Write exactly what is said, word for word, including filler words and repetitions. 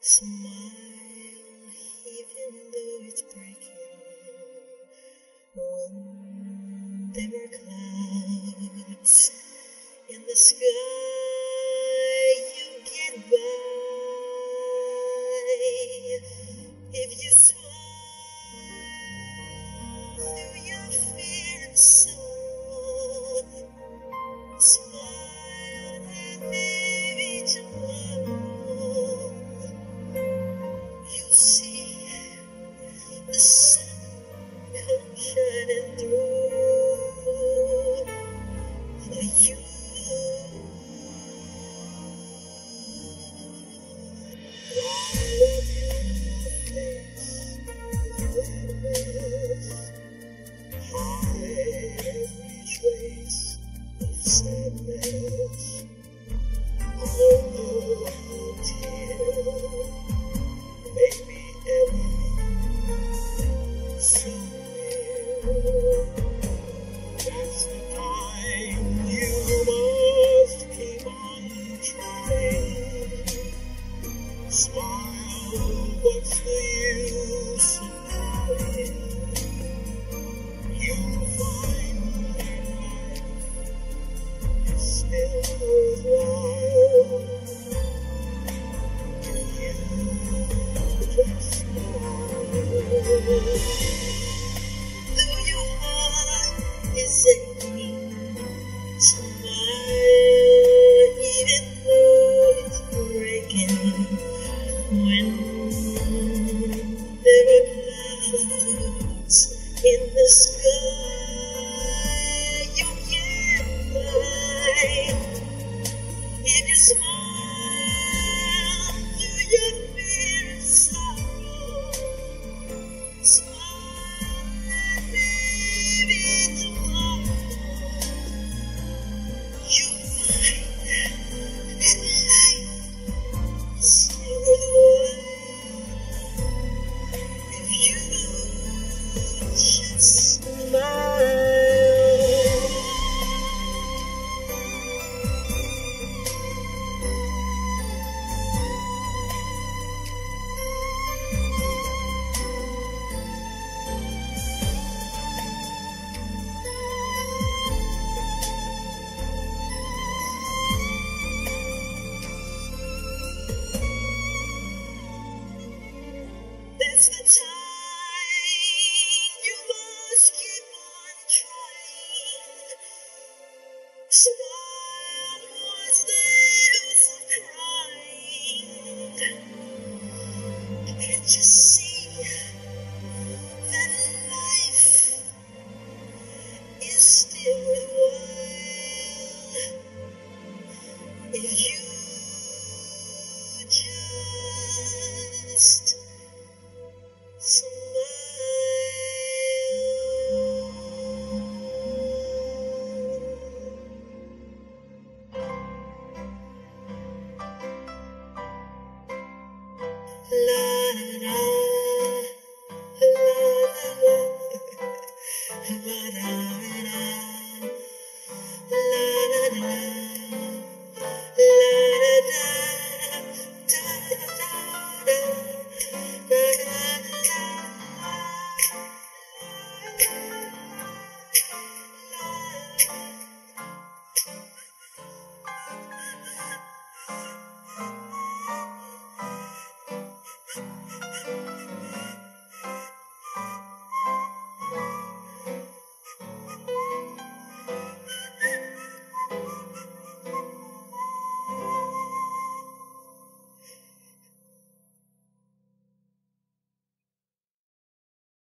Smile, even though it's breaking. When there are clouds in the sky, you get by. If you smile through your fear and sorrow, smile and maybe tomorrow you'll see the sun come shining through for you. Hide every trace of sadness. Oh, dear, maybe ever so near. That's the time you must keep on trying. Smile, what's the use of crying? You'll find that life is still worthwhile. If you just smile. Though your heart is aching, smile even though it's breaking. When there are clouds in the sky,